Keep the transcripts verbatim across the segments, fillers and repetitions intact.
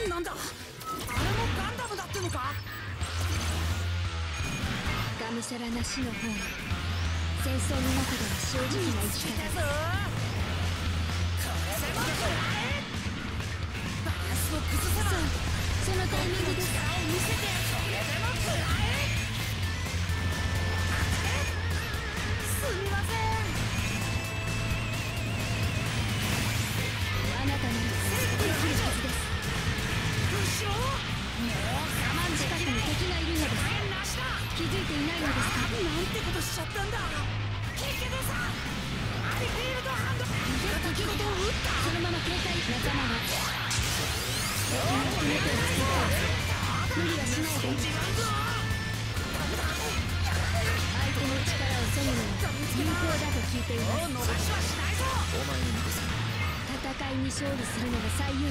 なんだ、あれもガンダムだってのか。 がむしゃらな死の方が戦争の中では正直な生き方だ。 これでも食らえ。バランスを崩せばそのタイミングです。 力を見せて、それでも食らえ。すみません。 あなたならできるはずです。 後ろもう我慢近くに敵がいるのです。 なしだ。 気づいていないのですか。 なんてことしちゃったんだ。ケケドさん、アリフィールドハンド。 敵ごとを撃った。そのまま警戒。仲間が敵の決め手をつけた。無理はしないで。 違うぞ。 相手の力を削ぐのは有効だと聞いています。 もう逃しはしないぞ。 お前に任せる。 戦いに勝利するのが最優先です。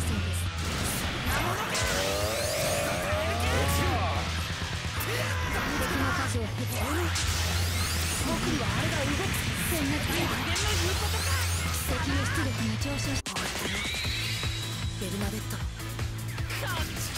敵の数を減って僕にはあれが動く。 そんな人間の言うことか。 敵の出力が上昇してベルナデット、こっち